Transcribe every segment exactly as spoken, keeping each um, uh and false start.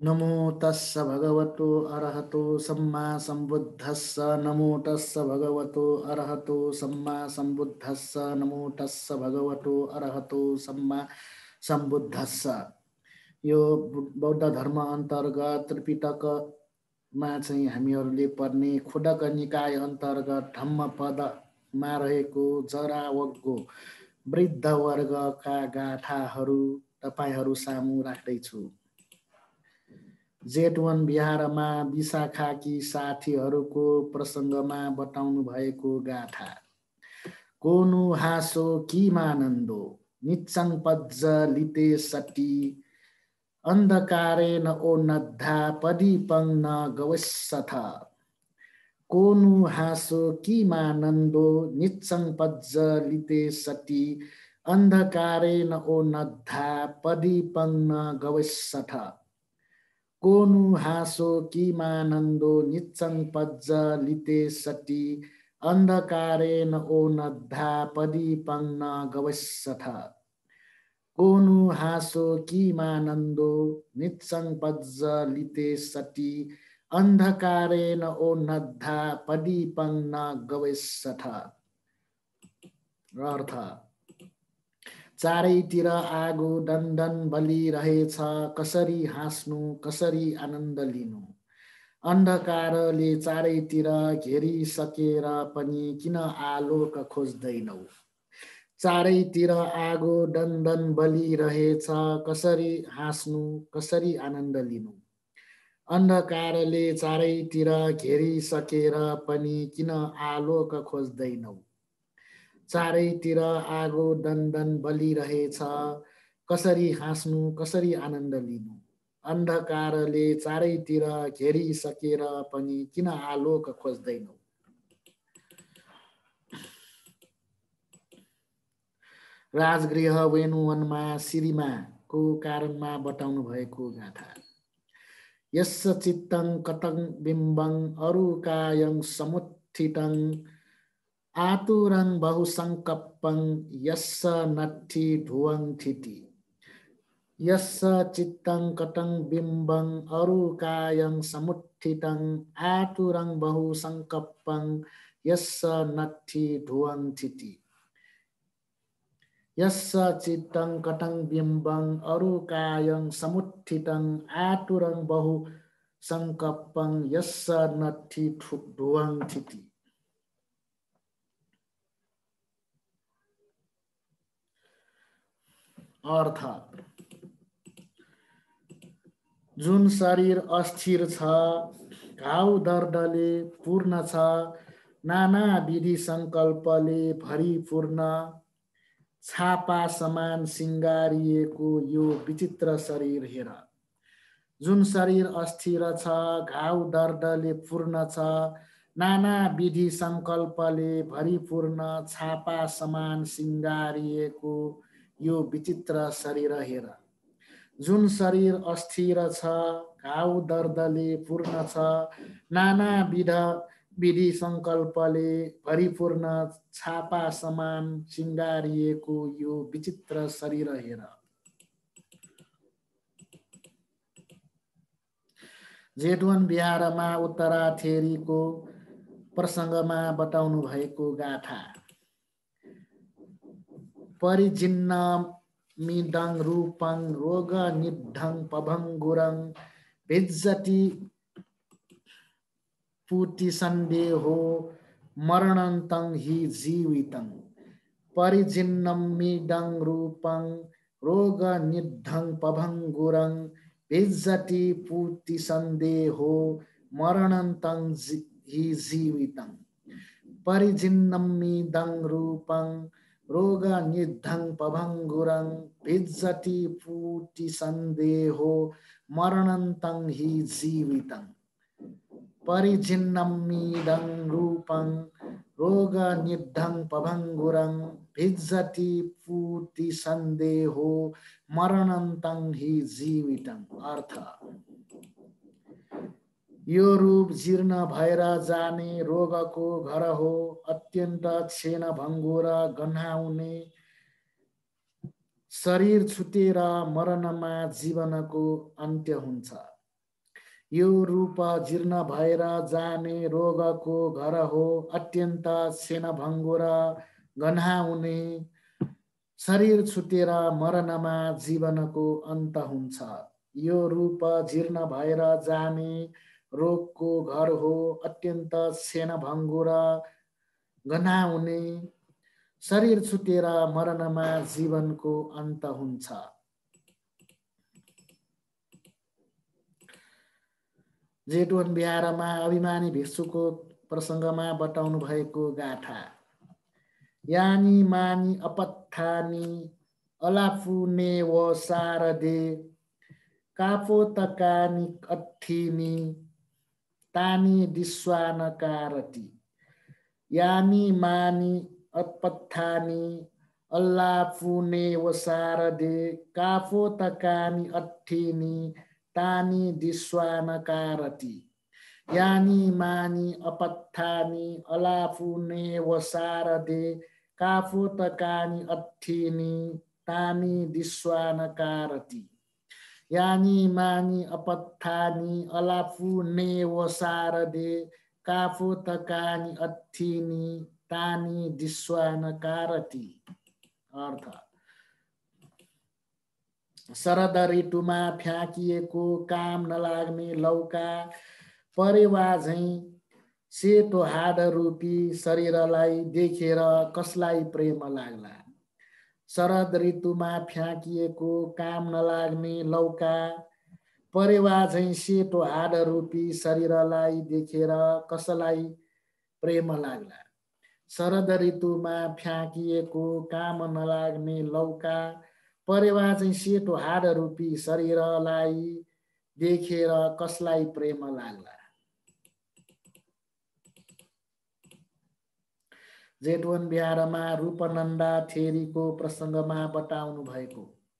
नमो तस्स भगवतो अरहतो सम्मा सम्बुद्धस्स नमो तस्स भगवतो अरहतो सम्मा सम्बुद्धस्स नमो तस्स भगवतो अरहतो सम्मा सम्बुद्धस्स। यो बौद्ध धर्म अन्तर्गत त्रिपिटकमा चाहिँ हामीहरूले पढ्ने खुडक निकाय अन्तर्गत धम्मपदमा रहेको जरावगको वृद्ध वर्गका गाथाहरू तपाईहरू सामु राख्दैछु। जेठवन बिहारमा विशाखाकी साथीहरूको प्रसङ्गमा बताउनु भएको गाथा। कोनु हाँसो किमानन्दो निच्चङ पज्ज लिते सटी अन्धकारेण ओनद्धा पदीपङ न गवस्सथ। कोनु हाँसो किमानन्दो निच्चङ पज्ज लिते सटी अन्धकारेण ओनद्धा पदीपङ न गवस्सथ। कोनु हाँसो किमानन्दो निच्चङ पज्ज लिते सटी अन्धकारेण ओनद्धा पदीपङ न गवस्सथ। कोनु हाँसो किमानन्दो निच्चङ पज्ज लिते सटी अन्धकारेण ओनद्धा पदीपङ न गवस्सथ। अर्थ चारैतिर आगो दन्दन बलिरहेछ, कसरी हाँस्नु कसरी आनन्द लिनु। अन्धकारले चारैतिर घेरिसकेर पनि किन आलोक खोज्दैनौ। चारैतिर आगो दन्दन बलिरहेछ, कसरी हाँस्नु कसरी आनन्द लिनु। अन्धकारले चारैतिर घेरिसकेर पनि किन आलोक खोज्दैनौ। चारैतिर आगो दन्दन बलिरहेछ, कसरी हाँस्नु कसरी आनन्द लिनु। अन्धकारले चारैतिर घेरिसकेर पनि किन आलोक खोज्दैनौ। राजगृह वेणुवनमा सिरिमाको कारणमा बताउनु भएको गाथा। यस्स चित्तं कतं बिम्बं अरुकायं समुत्थितं आतुरं बहुसंकप्पं यस्स नट्ठी ढुवं थिति। यस्स चित्तं कतं बिम्बं अरुकायं समुत्थितं आतुरं बहुसंकप्पं यस्स नट्ठी ढुवं थिति। यस्स चित्तं कतं बिम्बं अरुकायं समुत्थितं आतुरं बहुसंकप्पं यस्स नट्ठी ढुवं थिति। अर्थ जुन शरीर अस्थिर छ, घाउ दर्दले पूर्ण छ, नाना विधि संकल्पले भरिपूर्ण, छापा समान सिंगारिएको यो विचित्र शरीर हेर। जुन शरीर अस्थिर छ, घाउ दर्दले पूर्ण छ, नाना विधि संकल्पले भरिपूर्ण, छापा समान सिंगारिएको यो विचित्र शरीर हेर। जुन शरीर अस्थिर छ, घाउ दर्दले पूर्ण छ, नाना विध विधि संकल्पले भरिपूर्ण, छापा समान सिंगारिएको यो विचित्र शरीर हेर। जेठवन बिहारमा उत्तराथेरीको प्रसङ्गमा बताउनु भएको गाथा। परिजिन्न मिदं रूपं रोग निद्धं पभङ्गुरं भिज्जति पुति सन्देहो मरणन्तं हि जीवितं। परिजिन्नं मिदं रूपं रोग निद्धं पभङ्गुरं भिज्जति पुति सन्देहो मरणन्तं हि जीवितं। परिजिन्नं मिदं रूपं रोग निद्धं पभङ्गुरं भिज्जति पुति सन्देहो मरणन्तं हि जीवितं। परिजिन्नं मिदं रूपं रोग निद्धं पभङ्गुरं भिज्जति पुति सन्देहो मरणन्तं हि जीवितं। अर्थ यो रूप जीर्ण भएर जाने रोगको घर हो, अत्यन्त क्षीण भङ्गुर गन्हाउने शरीर छुटेर मरणमा जीवनको अन्त्य हुन्छ। यो रूप जीर्ण भएर जाने रोगको घर हो, अत्यन्त क्षीणभङ्गुर गन्हा हुने, शरीर छुटेर मरणमा जीवनको अन्त हुन्छ। यो रूप जीर्ण भएर जाने रोगको घर हो, अत्यन्त क्षीणभङ्गुर गन्हा हुने, शरीर छुटेर मरणमा जीवनको अन्त हुन्छ। जेतवन बिहारमा अभिमानी भिक्षुको प्रसङ्गमा बताउनु भएको गाथा। यानी मानी अपत्थानी अलाफुने व सारदे कापोतकानी अट्ठिनी तानी दिस्वानकारती। यानी मानी अपत्थानी अलाफुने व सारदे कापोतकानी अट्ठिनी तानी दिस्वानकारती। यानी मानी अपत्थानी अलाफुने व सारदे काफोतकानी अट्ठिनी तानी दिस्वानकारती। यानी मानी अपत्थानी अलाफुने व सारदे काफोतकानी अट्ठिनी तानी दिस्वानकारती। अर्थ, शरद ऋतुमा फ्याँकिएको काम नलाग्ने लौका परेवा झैं सेतो हाड रूपी शरीरलाई देखेर कसलाई प्रेम लाग्ला। शरद ऋतुमा फ्याँकिएको काम नलाग्ने लौका परेवा झैं सेतो हाड रूपी शरीरलाई देखेर कसलाई प्रेम लाग्ला। शरद ऋतुमा फ्याँकिएको काम नलाग्ने लौका परेवा चाहिँ सेतो हाड रूपी शरीरलाई देखेर कसलाई प्रेम लाग्ला। जेतवन बिहारमा रूपनन्दा थेरीको प्रसङ्गमा बताउनु भएको।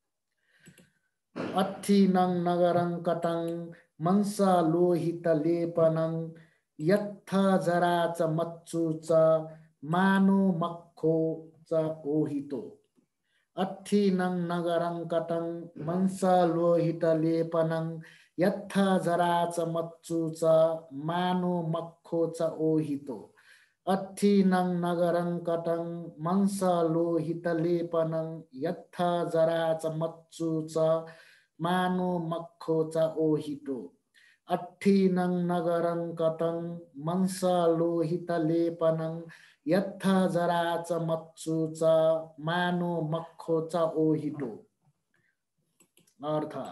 अट्ठी नङ नगरङ कटङ मंस लोहित लेपनङ यत्थ जरा च मच्चु च मानो मक्खो च ओहितो। अट्ठी नङ नगरङ कटङ मंस लोहित लेपनङ यत्थ जरा च मच्चु च मानो मक्खो च ओहितो। अट्ठी नङ नगरङ कटङ मंस लोहित लेपनङ यत्थ जरा च मच्चु च मानो मक्खो च ओहितो। अट्ठी नङ नगरङ कटङ मंस लोहित लेपनङ यत्थ जरा च मच्चु च मानो मक्खो च ओहितो। अर्थ,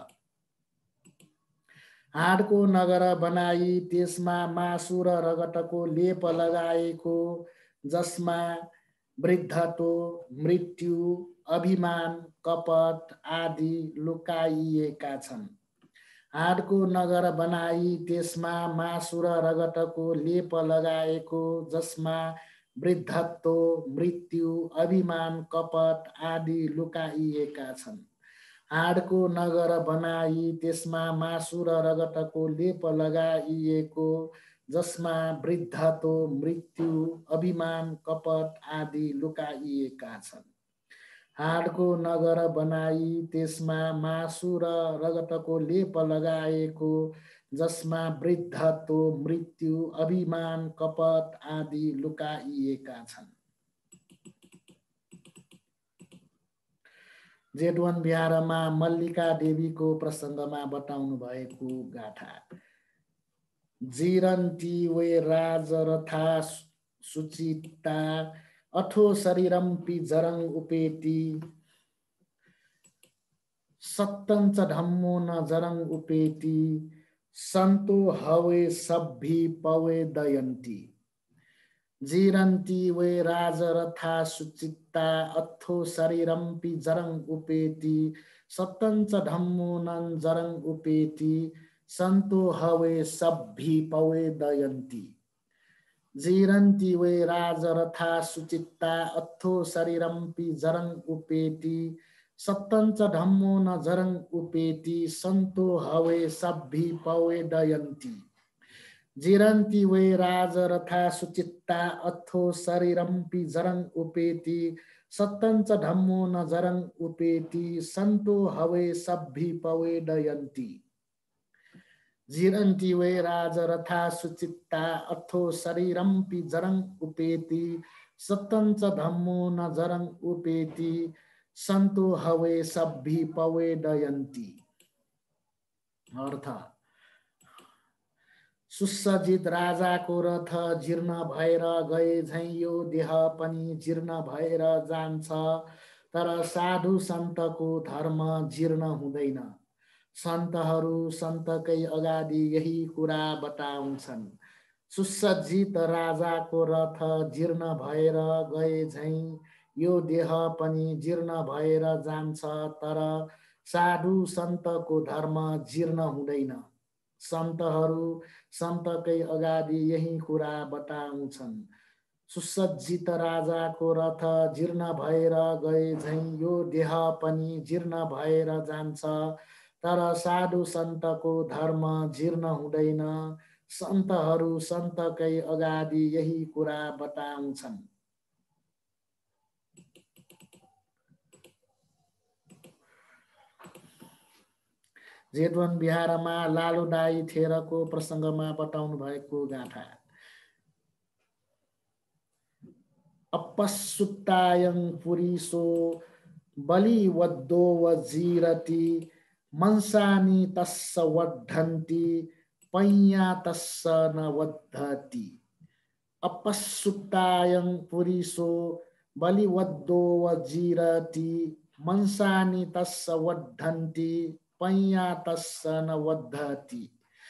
हाडको नगर बनाई त्यसमा मासु र रगतको लेप लगाएको, जसमा वृद्धत्व, मृत्यु, अभिमान, कपट आदि लुकाइएका छन्। हाडको नगर बनाई त्यसमा मासु र रगतको लेप लगाएको, जसमा वृद्धत्व, मृत्यु, अभिमान, कपट आदि लुकाइएका छन्। हाडको नगर बनाई त्यसमा मासु र रगतको लेप लगाइएको, जसमा वृद्धत्व, मृत्यु, अभिमान, कपट आदि लुकाइएका छन्। हाडको नगर बनाई त्यसमा मासु र रगतको लेप लगाएको, जसमा वृद्धत्व, मृत्यु, अभिमान, कपट आदि लुकाइएका छन्। जेतवन बिहारमा मल्लिका देवीको प्रसङ्गमा बताउनु भएको गाथा। जीरन्ती वे राजरथा सुचिता अथो शरीरम्पि जरङ उपेति सत्तञ्च धम्मो न जरङ उपेति सन्तो हवे सभ्भी पवे दयन्ती। जीरन्ती वे राजरथा सुचित्ता अथो शरीरम्पि जरङ उपेति सत्तञ्च धम्मो न जरङ उपेति सन्तो हवे सभ्भी पवे दयन्ती। जीरन्ती वे राजरथा सुचित्ता अथो शरीरम्पि जरङ उपेति सत्तञ्च धम्मो न जरङ उपेति सन्तो हवे सभ्भी पवे दयन्ती। जीरन्ती वे राजरथा सुचित्ता अथो शरीरम्पि जरङ उपेति सत्तञ्च धम्मो न जरङ उपेति सन्तो हवे सभ्भी पवे दयन्ती। जीरन्ति वै राजरथा सुचित्ता अथो शरीरम्पि जरं उपेति सत्तं च धम्मो न जरं उपेति सन्तो हवे सभ्हि पवेदयन्ति। अर्थ सुसज्जित राजाको रथ जीर्ण भएर गए झैं यो देह पनि जीर्ण भएर जान्छ, तर साधु सन्तको धर्म जीर्ण हुँदैन। सन्तहरू सन्तकै अगाडि यही कुरा बताउँछन्। सुसज्जित राजाको रथ जीर्ण भएर गए झैं यो देह पनि जीर्ण भएर जान्छ, तर साधु सन्तको धर्म जीर्ण हुँदैन। सन्तहरू सन्तकै अगाडि यही कुरा बताउँछन्। सुसज्जित राजाको रथ जीर्ण भएर गए झैं यो देह पनि जीर्ण भएर जान्छ, तर साधु सन्तको धर्म जीर्ण हुँदैन। सन्तहरू सन्तकै अगाडि यही कुरा बताउँछन्। जेतवन बिहारमा लालुदाई थेरको प्रसङ्गमा बताउनु भएको गाथा। अपसुत्तायं पुरीसो बलिवद्दो वजीरति मंसानि तस्स वद्धन्ति पय्या तस्स न वद्धति। अपसुत्तायं पुरीसो बलिवद्दो वजीरति मंसानि तस्स वद्धन्ति पय्या तस्स न वद्धति।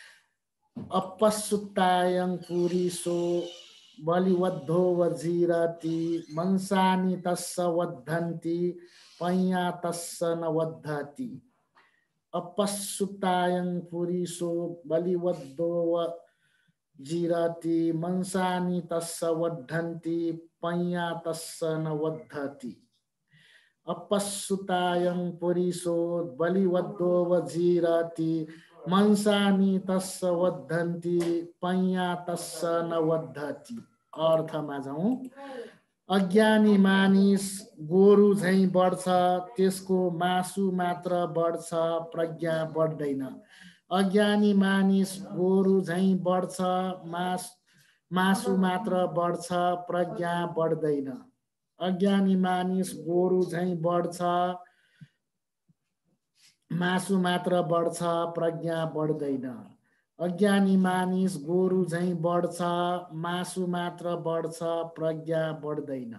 अपसुत्तायं पुरीसो बलिवद्धो वजीरति मंसानि तस्स वद्धन्ति पय्या तस्स न वद्धति। अपसुत्तायं पुरीसो बलिवद्धो वजीरति मंसानि तस्स वद्धन्ति पय्या तस्स न वद्धति। अपसुतायं पुरीसो बलिवद्धो वजीरति मंसानि तस्स वद्धन्ति पय्या तस्स न वद्धति। अर्थमा जाउँ, अज्ञानी मानिस गोरु झैं बढ्छ, त्यसको मासु मात्र बढ्छ, प्रज्ञा बढ्दैन। अज्ञानी मानिस गोरु झैं बढ्छ, मास मासु मात्र बढ्छ, प्रज्ञा बढ्दैन। अज्ञानी मानिस गोरु झैं बढ्छ, मासु मात्र बढ्छ, प्रज्ञा बढ्दैन। अज्ञानी मानिस गोरु झैं बढ्छ, मासु मात्र बढ्छ, प्रज्ञा बढ्दैन।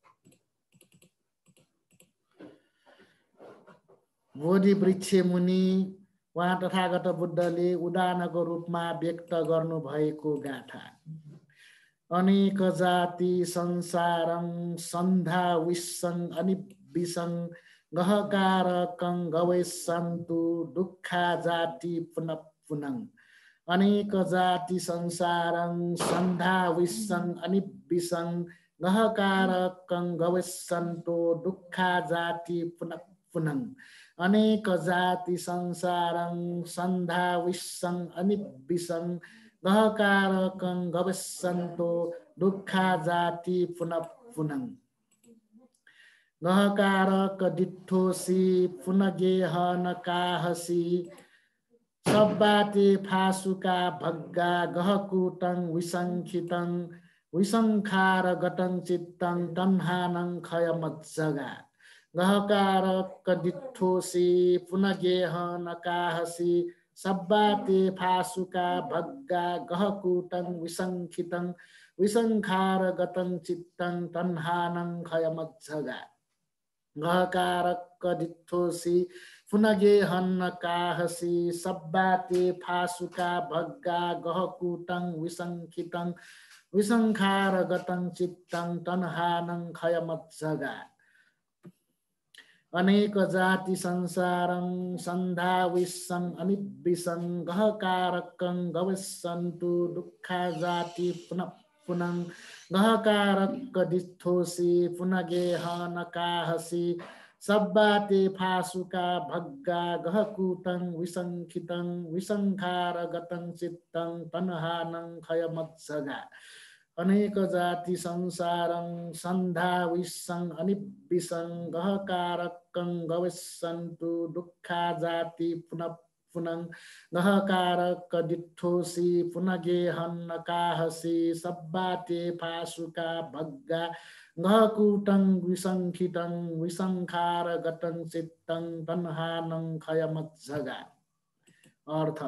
बोधि वृक्ष मुनि वहाँ तथागत बुद्धले उदाहरणको रूपमा व्यक्त गर्नु भएको गाथा। अनेक जाति संसारं सन्धा विसं अनिविसं गहकारकं गवेशन्तु दुःखा जाति पुनः पुनः। अनेक जाति संसारं सन्धा विसं अनिविसं गहकारकं गवेशन्तु दुःखा जाति पुनः पुनः। अनेक जाति संसारं सन्धा विसं अनिविसं गहकारकं गवेशन्तो दुःखा जाति पुनः पुनः। गहकारक दिठोसी पुनगेह नकाहसी सब्बाते फासुका भग्गा गहकुटं विसंखितं विसंखार गतं चित्तं तन्हानं खयमज्जगा। गहकारक दिठोसी पुनगेह नकाहसी सब्बाते फासुका भग्गा गहकुटं विसंखितं विसंखार गतं चित्तं तन्हानं खयमज्जगा। गहकारक दिठोसी पुनगेह नकाहसी सब्बाते फासुका भग्गा गहकुटं विसंखितं विसंखार गतं चित्तं तन्हानं खयमज्जगा। अनेक जाति संसारं सन्धा विसं अनिविसं गहकारकं गवेशन्तु दुःखा जाति पुनः पुनः। गहकारक दिठोसी पुनगेह नकाहसी सब्बाते फासुका भग्गा गहकुटं विसंखितं विसंखार गतं चित्तं तन्हानं खयमज्जगा। अनेक जाति संसारं सन्धा विसं अनिविसं गहकारकं गवेशन्तु दुःखा जाति पुनः पुनङ गहकार कदिठोसी पुनगे हन्न काहसी सब्बाते फासुका भग्गा गहकुटङ विसङ्खिटङ विसङ्खार गटङ चित्तङ तन्हानङ खयमज्जगा। अर्थ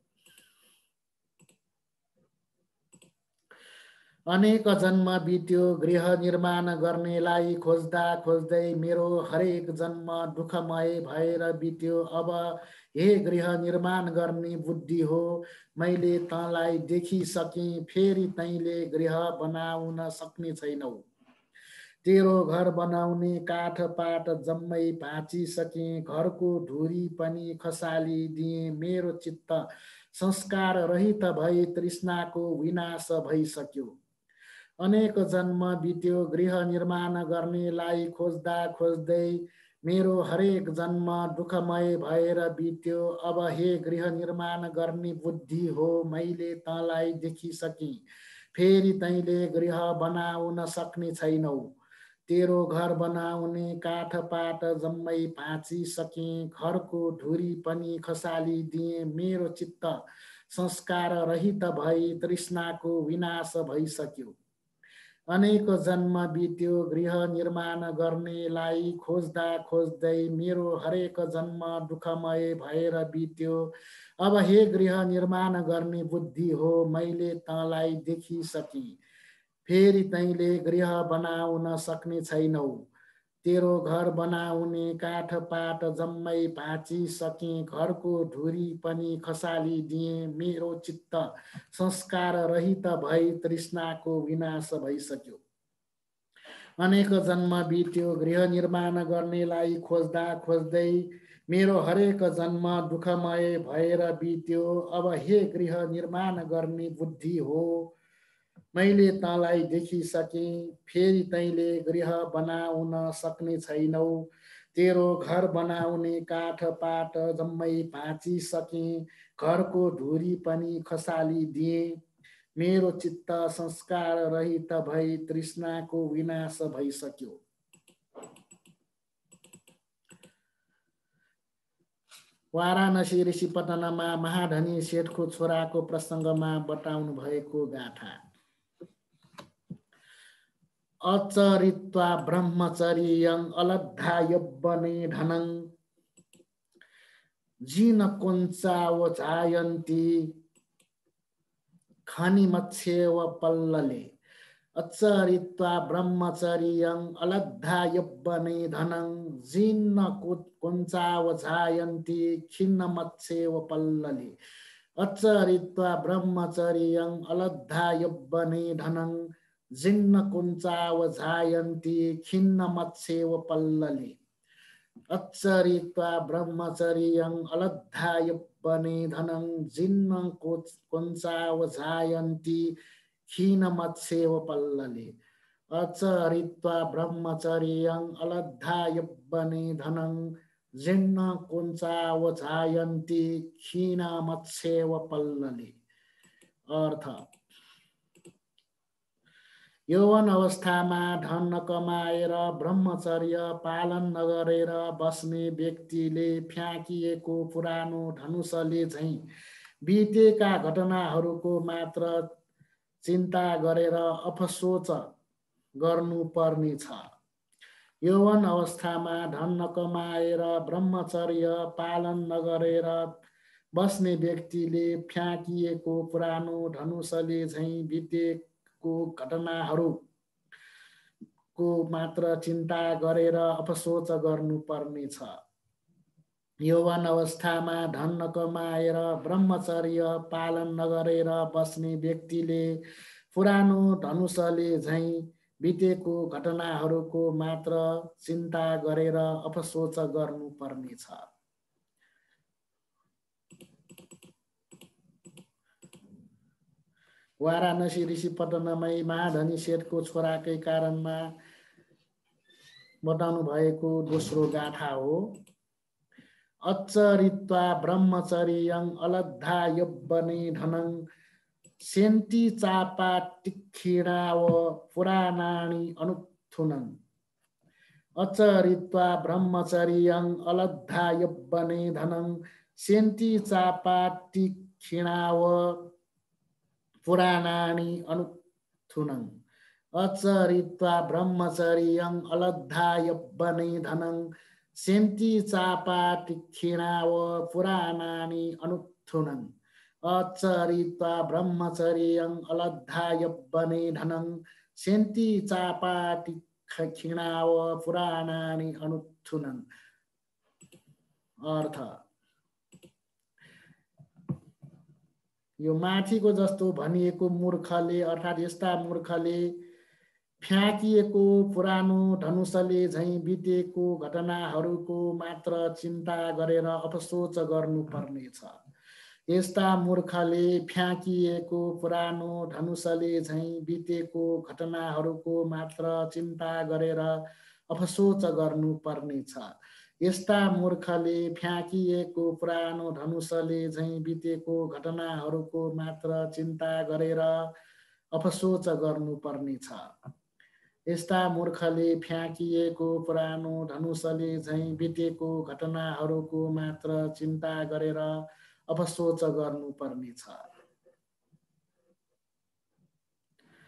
अनेक जन्म बित्यो गृह निर्माण गर्नेलाई खोज्दा खोज्दै मेरो हरेक जन्म दुःखमय भएर बित्यो। अब हे गृह निर्माण गर्ने बुद्धि हो मैले तँलाई देखिसकेँ फेरि तैँले गृह बनाउन सक्ने छैनौ। तेरो घर बनाउने काठ पात जम्मै भाँचिसकेँ घरको धुरी पनि खसालिदिएँ मेरो चित्त संस्कार रहित भई तृष्णाको विनाश भइसक्यो। अनेक जन्म बित्यो गृह निर्माण गर्नेलाई खोज्दा खोज्दै मेरो हरेक जन्म दुःखमय भएर बित्यो। अब हे गृह निर्माण गर्ने बुद्धि हो मैले तँलाई देखिसकेँ फेरि तैँले गृह बनाउन सक्ने छैनौ। तेरो घर बनाउने काठ पात जम्मै भाँचिसकेँ घरको धुरी पनि खसालिदिएँ मेरो चित्त संस्कार रहित भई तृष्णाको विनाश भइसक्यो। अनेक जन्म बित्यो गृह निर्माण गर्नेलाई खोज्दा खोज्दै मेरो हरेक जन्म दुःखमय भएर बित्यो। अब हे गृह निर्माण गर्ने बुद्धि हो मैले तँलाई देखिसकेँ फेरि तैँले गृह बनाउन सक्ने छैनौ। तेरो घर बनाउने काठ पात जम्मै भाँचिसकेँ घरको धुरी पनि खसालिदिएँ मेरो चित्त संस्कार रहित भई तृष्णाको विनाश भइसक्यो। अनेक जन्म बित्यो गृह निर्माण गर्नेलाई खोज्दा खोज्दै मेरो हरेक जन्म दुःखमय भएर बित्यो। अब हे गृह निर्माण गर्ने बुद्धि हो मैले तँलाई देखिसकेँ फेरि तैँले गृह बनाउन सक्ने छैनौ। तेरो घर बनाउने काठ पात जम्मै भाँचिसकेँ घरको धुरी पनि खसालिदिएँ मेरो चित्त संस्कार रहित भई तृष्णाको विनाश भइसक्यो। वाराणसी ऋषिपतनमा महाधनी सेठको छोराको प्रसङ्गमा बताउनु भएको गाथा। अचरित्वा ब्रह्मचर्यं अलब्धा यब्बने धनं जीन कोञ्चावचायन्ति खनिमच्छेव पल्लले। अचरित्वा ब्रह्मचर्यं अलब्धा यब्बने धनं जीन कोञ्चावचायन्ति खिन्नमच्छेव पल्लले। अचरित्वा ब्रह्मचर्यं अलब्धा यब्बने धनं जिन्न कुञ्चावजायन्ति खिन्नमच्छेव पल्लले। अचरित्वा ब्रह्मचर्यं अलब्धा यब्बने धनं जिन्न कुञ्चावजायन्ति खिन्नमच्छेव पल्लले। अचरित्वा ब्रह्मचर्यं अलब्धा यब्बने धनं जिन्न कुञ्चावजायन्ति खिन्नमच्छेव पल्लले। अर्थ यौवन अवस्थामा धन नकमाएर ब्रह्मचर्य पालन नगरेर बस्ने व्यक्तिले फ्याँकिएको पुरानो धनुषले झैं बितेका घटनाहरूको मात्र चिन्ता गरेर अफसोच गर्नुपर्ने छ। यौवन अवस्थामा धन नकमाएर ब्रह्मचर्य पालन नगरेर बस्ने व्यक्तिले फ्याँकिएको पुरानो धनुषले झैं बिते को घटनाहरू को मात्र चिन्ता गरेर अफसोच गर्नुपर्ने छ। यौवन अवस्थामा धन नकमाएर ब्रह्मचर्य पालन नगरेर बस्ने व्यक्तिले पुरानो धनुषले झैं बितेको घटनाहरूको मात्र चिन्ता गरेर अफसोच गर्नुपर्ने छ। वाराणसी ऋषिपतनमै महाधनी सेठको छोराकै कारणमा बताउनु भएको दोस्रो गाथा हो। अचरित्वा ब्रह्मचर्यं अलब्धा यब्बने धनं सेन्ति चापा तिक्षिणाव पुराणानि अनुत्थुनं। अचरित्वा ब्रह्मचर्यं अलब्धा यब्बने धनं सेन्ती चापा तीक्षिणाव पुराणानि अनुथुनं अचरित्वा ब्रह्मचर्यं अलब्धायब्बने धनं सेन्ती चापा तीक्षिणाव पुराणानि अनुथुनं अचरित्वा ब्रह्मचर्यं अलब्धायब्बने धनं सेन्ती चापा तीक्षिणाव पुराणानि अनुथुनं। अर्थ यो माथिको जस्तो भनिएको मूर्खले अर्थात् यस्ता मूर्खले फ्याँकिएको पुरानो धनुषले झैँ बितेको घटनाहरूको मात्र चिन्ता गरेर अफसोच गर्नुपर्नेछ। यस्ता मूर्खले फ्याँकिएको पुरानो धनुषले झैँ बितेको घटनाहरूको मात्र चिन्ता गरेर अफसोच गर्नुपर्नेछ। यस्ता मूर्खले फ्याँकिएको पुरानो धनुषले झैँ बितेको घटनाहरूको मात्र चिन्ता गरेर अफसोच गर्नुपर्नेछ। यस्ता मूर्खले फ्याँकिएको पुरानो धनुषले झैँ बितेको घटनाहरूको मात्र चिन्ता गरेर अफसोच गर्नुपर्नेछ।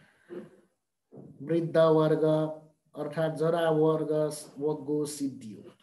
वृद्ध वर्ग अर्थात् जरा वर्ग वग्गो सिद्धियो।